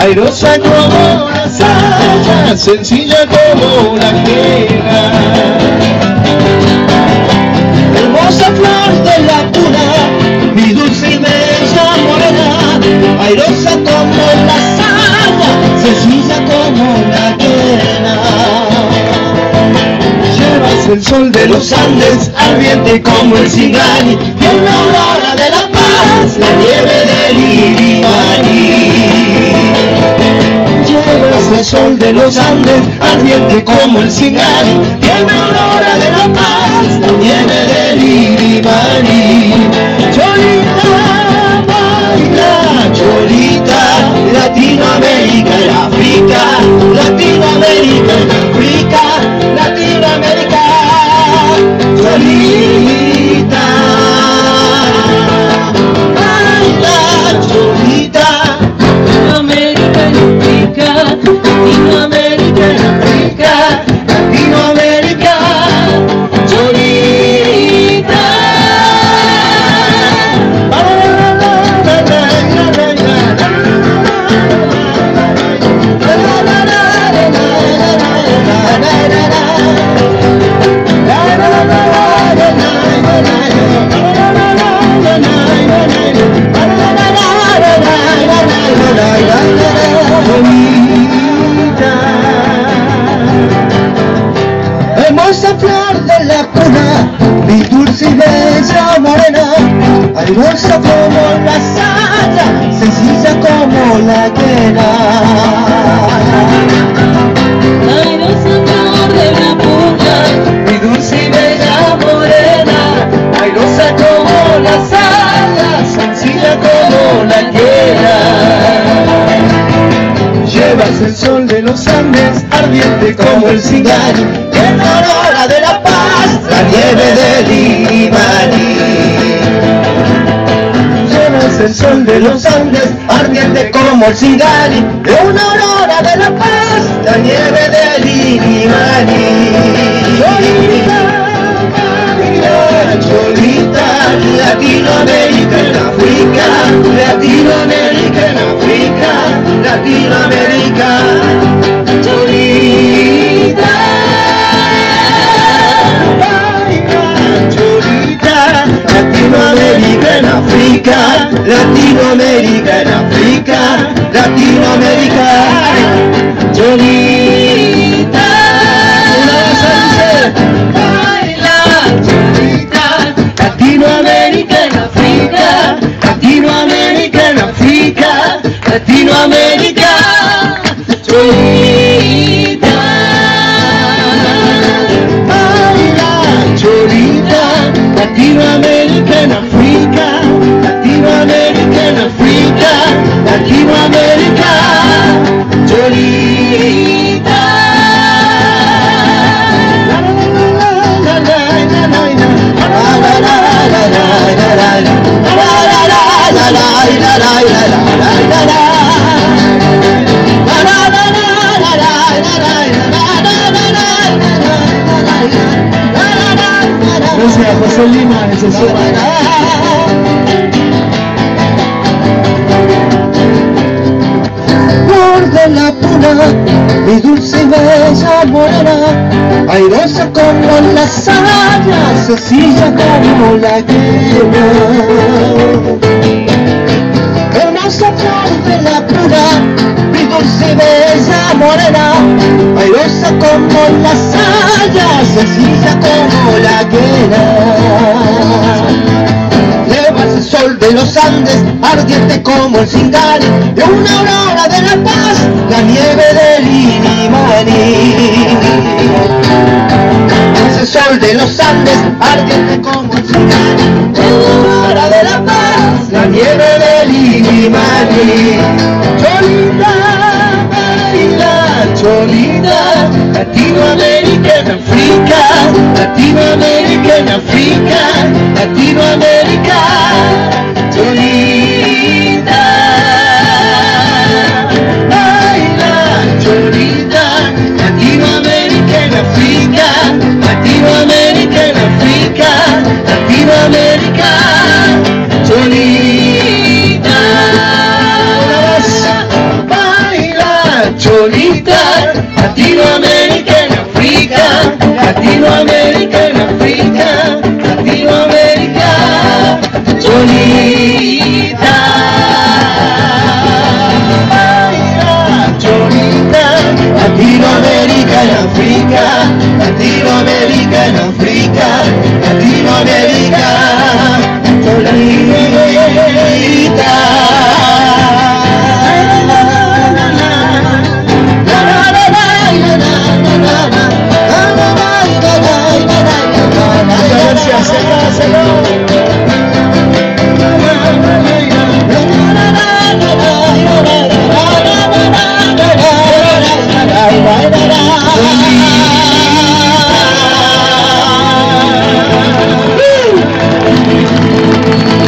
airosa como la saya, sencilla como la quena. Hermosa flor de la cuna, mi dulce y bella morena, airosa como la saya, sencilla como la quena. Llevas el sol de los Andes, ardiente como el Singani, y en la aurora de la paz, la nieve del Illimani. Llevas el sol de los Andes, ardiente como el Singani, y en la aurora de la paz, la nieve del Illimani. Cholita, baila, Cholita, Latinoamérica y África, Latinoamérica y África, Latinoamérica, Cholita, baila, Cholita, Latinoamérica y África, Latinoamérica y África, Latinoamérica, Cholita. Hermosa flor de la cuna, mi dulce y bella morena, airosa como la saya, sencilla como la quena. Airosa flor de la cuna, mi dulce y bella morena, airosa como la saya, sencilla como la quena. Llevas el sol de los Andes, ardiente como el Singani, en la aurora de la paz, la nieve del Illimani. Llevas el sol de los Andes, ardiente como el Singani, en una aurora de la paz, la nieve del Illimani. Cholita, baila, Cholita, Latinoamérica en África, Latinoamérica en África, Latinoamérica, Cholita, baila, Cholita, Latinoamérica en África, Latinoamérica en África, Latinoamérica, Cholita, baila, Cholita, Latinoamérica en África, Latinoamérica en África, Latinoamérica, Cholita, baila, Cholita, Latinoamérica en África, Latinoamérica en África, Latinoamérica, Cholita. Gracias, José Lima, Flor de la puna, mi dulce y bella morena, airosa como la saya, sencilla como la quena. Hermosa flor de la puna, mi dulce y bella morena, airosa como la saya, sencilla como la quena. Llevas el sol de los Andes, ardiente como el Singani, de una aurora de la paz, la nieve del Illimani. Ese sol de los Andes, ardiente como el Singani, de una aurora de la paz, la nieve del Illimani. Cholita, baila, Cholita, Latinoamérica en África, Latinoamérica en África, Latinoamérica, Cholita, baila, Cholita, Latinoamérica en África, Latinoamérica en África, Latinoamérica, Cholita, baila, Cholita, Latinoamérica en África, Latinoamérica en África, Latinoamérica, Cholita. Cholita, Latinoamérica en África, Latinoamérica en África,